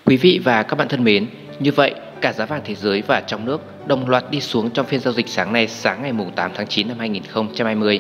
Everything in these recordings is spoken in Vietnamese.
Quý vị và các bạn thân mến, như vậy cả giá vàng thế giới và trong nước đồng loạt đi xuống trong phiên giao dịch sáng nay, sáng ngày 8 tháng 9 năm 2020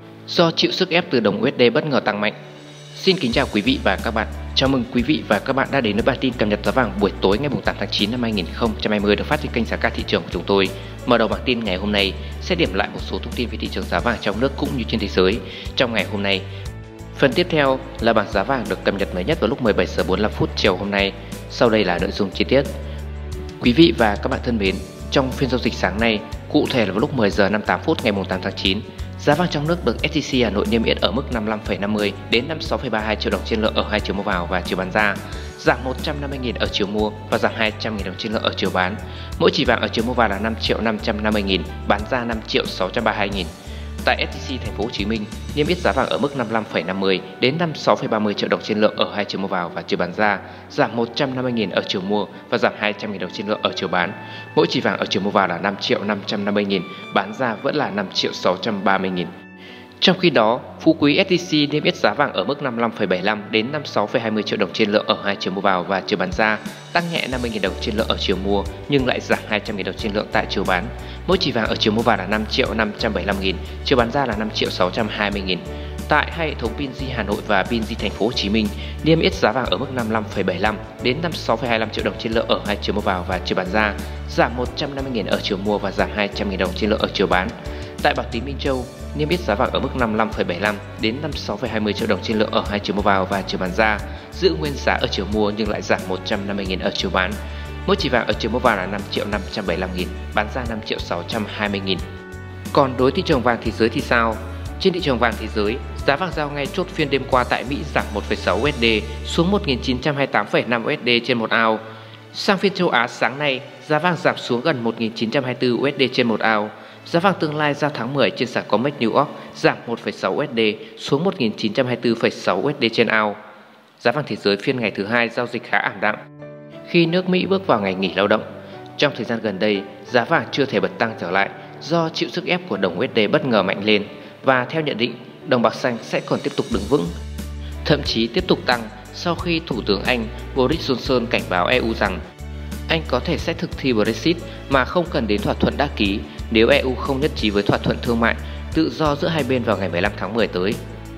do chịu sức ép từ đồng USD bất ngờ tăng mạnh. Xin kính chào quý vị và các bạn. Chào mừng quý vị và các bạn đã đến với bản tin cập nhật giá vàng buổi tối ngày 8 tháng 9 năm 2020 được phát trên kênh Giá Cả Thị Trường của chúng tôi. Mở đầu bản tin ngày hôm nay sẽ điểm lại một số thông tin về thị trường giá vàng trong nước cũng như trên thế giới trong ngày hôm nay. Phần tiếp theo là bảng giá vàng được cập nhật mới nhất vào lúc 17 giờ 45 phút chiều hôm nay. Sau đây là nội dung chi tiết. Quý vị và các bạn thân mến, trong phiên giao dịch sáng nay, cụ thể là vào lúc 10 giờ 58 phút ngày 8 tháng 9, giá vàng trong nước được SJC Hà Nội niêm yết ở mức 55,50 đến 56,32 triệu đồng trên lượng ở hai chiều mua vào và chiều bán ra, giảm 150.000 ở chiều mua và giảm 200.000 đồng trên lượng ở chiều bán. Mỗi chỉ vàng ở chiều mua vào là 5.550.000, bán ra 5.632.000. Tại SJC Thành phố Hồ Chí Minh, niêm yết giá vàng ở mức 55,50 đến 56,30 triệu đồng trên lượng ở hai chiều mua vào và chiều bán ra, giảm 150.000 ở chiều mua và giảm 200.000 đồng trên lượng ở chiều bán. Mỗi chỉ vàng ở chiều mua vào là 5.550.000, bán ra vẫn là 5.630.000. Trong khi đó, phú quý SJC niêm yết giá vàng ở mức 55,75 đến 56,20 triệu đồng trên lượng ở hai chiều mua vào và chiều bán ra, tăng nhẹ 50.000 đồng trên lượng ở chiều mua nhưng lại giảm 200.000 đồng trên lượng tại chiều bán. Mỗi chỉ vàng ở chiều mua vào là 5.575.000, chiều bán ra là 5.620.000. Tại hai hệ thống Binz Hà Nội và Binz Thành phố Hồ Chí Minh, niêm yết giá vàng ở mức 55,75 đến 56,25 triệu đồng trên lượng ở hai chiều mua vào và chiều bán ra, giảm 150.000 ở chiều mua và giảm 200.000 đồng trên lượng ở chiều bán. Tại Bảo Tín Minh Châu, niêm yết giá vàng ở mức 55,75 đến 56,20 triệu đồng trên lượng ở hai chiều mua vào và chiều bán ra, giữ nguyên giá ở chiều mua nhưng lại giảm 150.000 ở chiều bán. Mỗi chỉ vàng ở chiều mua vào là 5.575.000, bán ra 5.620.000. Còn đối thị trường vàng thế giới thì sao? Trên thị trường vàng thế giới, giá vàng giao ngay chốt phiên đêm qua tại Mỹ giảm 1,6 USD xuống 1.928,5 USD trên một ounce. Sang phiên châu Á sáng nay, giá vàng giảm xuống gần 1.924 USD trên một ounce. Giá vàng tương lai giao tháng 10 trên sàn COMEX New York giảm 1,6 USD xuống 1.924,6 USD trên ounce. Giá vàng thế giới phiên ngày thứ hai giao dịch khá ảm đạm khi nước Mỹ bước vào ngày nghỉ lao động. Trong thời gian gần đây, giá vàng chưa thể bật tăng trở lại do chịu sức ép của đồng USD bất ngờ mạnh lên và theo nhận định, đồng bạc xanh sẽ còn tiếp tục đứng vững, thậm chí tiếp tục tăng sau khi Thủ tướng Anh Boris Johnson cảnh báo EU rằng Anh có thể sẽ thực thi Brexit mà không cần đến thỏa thuận đã ký nếu EU không nhất trí với thỏa thuận thương mại tự do giữa hai bên vào ngày 15 tháng 10 tới.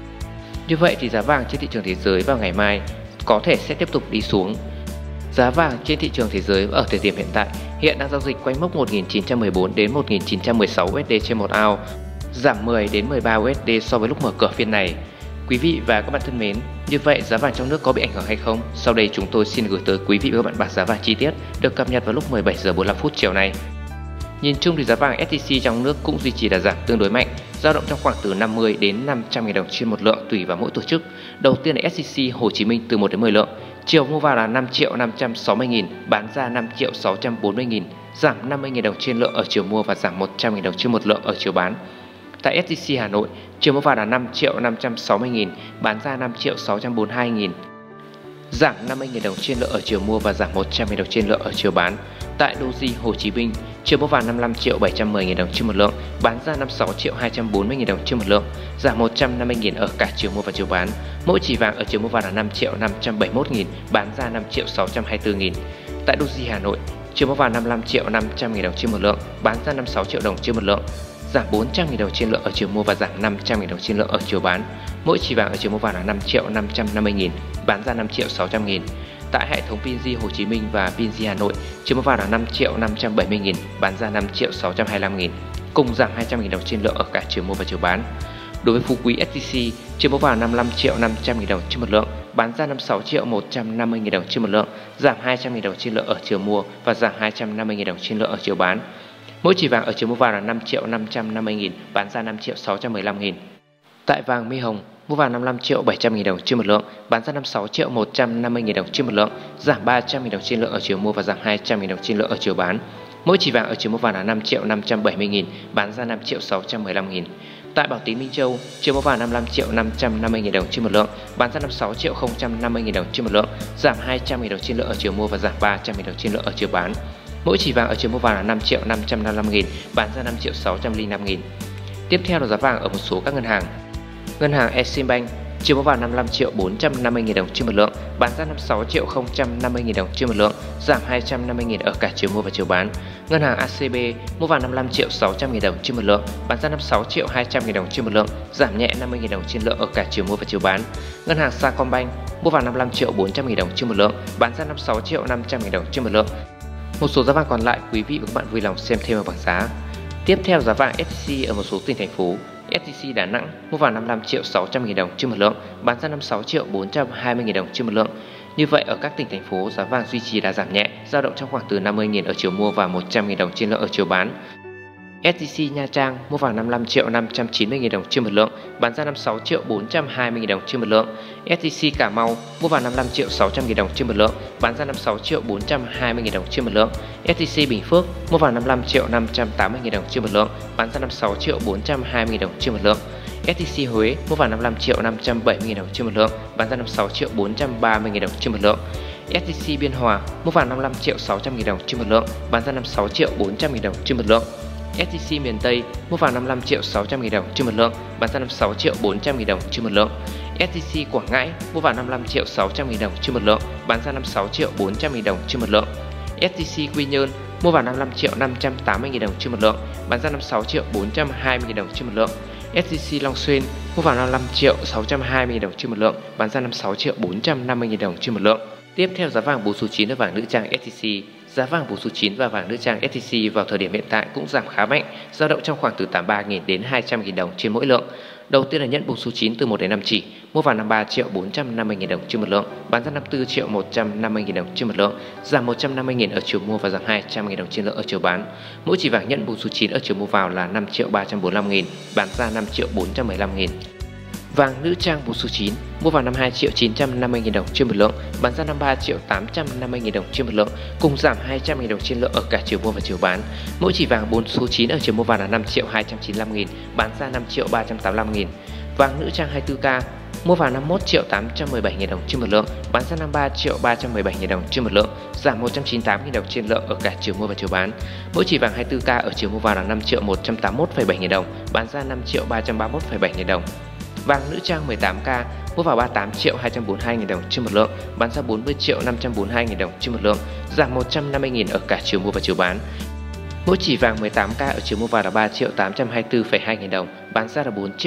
Như vậy thì giá vàng trên thị trường thế giới vào ngày mai có thể sẽ tiếp tục đi xuống. Giá vàng trên thị trường thế giới ở thời điểm hiện tại hiện đang giao dịch quanh mốc 1.914 đến 1.916 USD trên một ounce, giảm 10 đến 13 USD so với lúc mở cửa phiên này. Quý vị và các bạn thân mến, như vậy giá vàng trong nước có bị ảnh hưởng hay không? Sau đây chúng tôi xin gửi tới quý vị và các bạn bảng giá vàng chi tiết được cập nhật vào lúc 17 giờ 45 phút chiều nay. Nhìn chung thì giá vàng SJC trong nước cũng duy trì đà giảm tương đối mạnh, dao động trong khoảng từ 50 đến 500.000 đồng trên một lượng tùy vào mỗi tổ chức. Đầu tiên là SJC Hồ Chí Minh từ 1 đến 10 lượng, chiều mua vào là 5.560.000, bán ra 5.640.000, giảm 50.000 đồng trên lượng ở chiều mua và giảm 100.000 đồng trên một lượng ở chiều bán. Tại SJC Hà Nội, chiều mua vào là 5.560.000, bán ra 5.642.000, giảm 50.000 đồng trên lượng ở chiều mua và giảm 100.000 đồng trên lượng ở chiều bán. Tại Doji Hồ Chí Minh, chiều mua vào 55.710.000 đồng trên một lượng, bán ra 56.240.000 đồng trên một lượng, giảm 150.000 ở cả chiều mua và chiều bán. Mỗi chỉ vàng ở chiều mua vào là 5.571.000, bán ra 5.624.000. Tại Doji Hà Nội, chiều mua vào 55.500.000 đồng trên một lượng, bán ra 56 triệu đồng trên một lượng, giảm 400.000 đồng trên lượng ở chiều mua và giảm 500.000 đồng trên lượng ở chiều bán. Mỗi chỉ vàng ở chiều mua vào là 5.550.000, bán ra 5.600.000. Tại hệ thống Binz Hồ Chí Minh và Binz Hà Nội, chiều mua vào là 5.570.000, bán ra 5.625.000, cùng giảm 200.000 đồng trên lượng ở cả chiều mua và chiều bán. Đối với phú quý SJC, chiều mua vào 55.500.000 đồng trên một lượng, bán ra 56.150.000 đồng trên một lượng, giảm 200.000 đồng trên lượng ở chiều mua và giảm 250.000 đồng trên lượng ở chiều bán. Mỗi chỉ vàng ở chiều mua vào là 5.550.000, bán ra 5.615.000. Tại vàng Mi Hồng, mua vào 55.700.000 đồng trên một lượng, bán ra 56.150.000 đồng trên một lượng, giảm 300.000 đồng trên lượng ở chiều mua và giảm 200.000 đồng trên lượng ở chiều bán. Mỗi chỉ vàng ở chiều mua vào là 5.570.000, bán ra 5.615.000. Tại Bảo Tín Minh Châu, chiều mua vào 55.550.000 đồng trên một lượng, bán ra 56.050.000 đồng trên một lượng, giảm 200.000 đồng trên lượng ở chiều mua và giảm 300.000 đồng trên lượng ở chiều bán. Mỗi chỉ vàng ở chiều mua vào là 5.555.000, bán ra 5.605.000. Tiếp theo là giá vàng ở một số các ngân hàng. Ngân hàng Eximbank chiều mua vào 55.450.000 đồng trên một lượng, bán ra 56.050.000 đồng trên một lượng, giảm 250.000 ở cả chiều mua và chiều bán. Ngân hàng ACB mua vào 55.600.000 đồng trên một lượng, bán ra 56.200.000 đồng trên một lượng, giảm nhẹ 50.000 đồng trên lượng ở cả chiều mua và chiều bán. Ngân hàng Sacombank mua vào 55.400.000 đồng trên một lượng, bán ra 56.500.000 đồng trên một lượng. Một số giá vàng còn lại quý vị và các bạn vui lòng xem thêm ở bảng giá. Tiếp theo, giá vàng SJC ở một số tỉnh thành phố. SJC Đà Nẵng mua vào 55.600.000 đồng trên một lượng, bán ra 56.420.000 đồng trên một lượng. Như vậy ở các tỉnh thành phố, giá vàng duy trì đà giảm nhẹ, dao động trong khoảng từ 50.000 ở chiều mua và 100.000 đồng trên lượng ở chiều bán. SJC Nha Trang mua vào 55.590.000 đồng trên một lượng, bán ra 56.420.000 đồng trên một lượng. SJC Cà Mau mua vào 55.600.000 đồng trên một lượng, bán ra 56.420.000 đồng trên một lượng. SJC Bình Phước mua vào 55.580.000 đồng trên một lượng, bán ra 56.420.000 đồng trên một lượng. SJC Huế mua vào 55.570.000 đồng trên một lượng, bán ra 56.430.000 đồng trên một lượng. SJC Biên Hòa mua vào 55.600.000 đồng trên một lượng, bán ra 56.400.000 đồng trên một lượng. SJC miền Tây mua vào 55.600.000 đồng trên một lượng, bán ra 56.400.000 đồng trên một lượng. SJC Quảng Ngãi mua vào 55.600.000 đồng trên một lượng, bán ra 56.400.000 đồng trên một lượng. SJC Quy Nhơn mua vào 55.580.000 đồng trên một lượng, bán ra 56.420.000 đồng trên một lượng. SJC Long Xuyên mua vào 55.620.000 đồng trên một lượng, bán ra 56.450.000 đồng trên một lượng. Tiếp theo, giá vàng 4 số 9 và vàng nữ trang SJC. Giá vàng 4 số 9 và vàng nữ trang SJC vào thời điểm hiện tại cũng giảm khá mạnh, dao động trong khoảng từ 83.000 đến 200.000 đồng trên mỗi lượng. Đầu tiên là nhẫn 4 số 9 từ 1 đến 5 chỉ, mua vào 53.450.000 đồng trên một lượng, bán ra 54.150.000 đồng trên một lượng, giảm 150.000 ở chiều mua và giảm 200.000 đồng trên lượng ở chiều bán. Mỗi chỉ vàng nhẫn 4 số 9 ở chiều mua vào là 5.345.000, bán ra 5.415.000. Vàng nữ trang 4 số 9 mua vào 52.950.000 đồng trên một lượng, bán ra 53.850.000 đồng trên một lượng, cùng giảm 200.000 đồng trên lượng ở cả chiều mua và chiều bán. Mỗi chỉ vàng 4 số 9 ở chiều mua vào là 5.295.000, bán ra 5.385.000. Vàng nữ trang 24K mua vào 51.817.000 đồng trên một lượng, bán ra 53.317.000 đồng trên một lượng, giảm 198.000 đồng trên lượng ở cả chiều mua và chiều bán. Mỗi chỉ vàng 24K ở chiều mua vào là 5.181.700 đồng, bán ra 5.331.700 đồng. Vàng nữ trang 18K mua vào 38.242.000 đồng trên một lượng, bán ra 40.542.000 đồng trên một lượng, giảm 150.000 ở cả chiều mua và chiều bán. Mỗi chỉ vàng 18K ở chiều mua vào là 3.824.200 đồng, bán ra là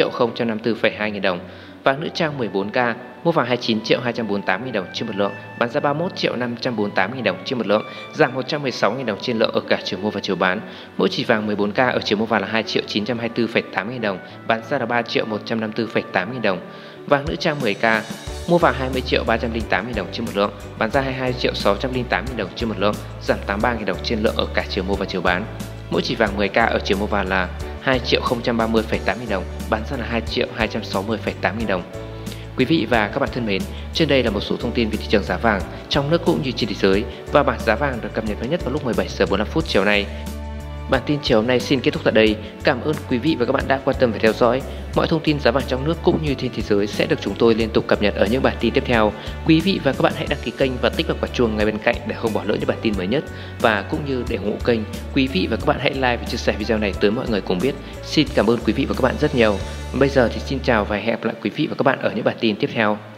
4.054.200 đồng. Vàng nữ trang 14K mua vào 29.248.000 đồng trên một lượng, bán ra 31.548.000 đồng trên một lượng, giảm 116.000 đồng trên lượng ở cả chiều mua và chiều bán. Mỗi chỉ vàng 14K ở chiều mua vào là 2.924.800 đồng, bán ra là 3.154.800 đồng. Vàng nữ trang 10K mua vào 20.308.000 đồng trên một lượng, bán ra 22.608.000 đồng trên một lượng, giảm 83.000 đồng trên lượng ở cả chiều mua và chiều bán. Mỗi chỉ vàng 10K ở chiều mua vào là 2.030.800 đồng, bán ra là 2.260.800 đồng. Quý vị và các bạn thân mến, trên đây là một số thông tin về thị trường giá vàng trong nước cũng như trên thế giới và bảng giá vàng được cập nhật mới nhất vào lúc 17 giờ 45 phút chiều nay. Bản tin chiều hôm nay xin kết thúc tại đây. Cảm ơn quý vị và các bạn đã quan tâm và theo dõi. Mọi thông tin giá vàng trong nước cũng như trên thế giới sẽ được chúng tôi liên tục cập nhật ở những bản tin tiếp theo. Quý vị và các bạn hãy đăng ký kênh và tích vào quả chuông ngay bên cạnh để không bỏ lỡ những bản tin mới nhất. Và cũng như để ủng hộ kênh, quý vị và các bạn hãy like và chia sẻ video này tới mọi người cùng biết. Xin cảm ơn quý vị và các bạn rất nhiều. Bây giờ thì xin chào và hẹn gặp lại quý vị và các bạn ở những bản tin tiếp theo.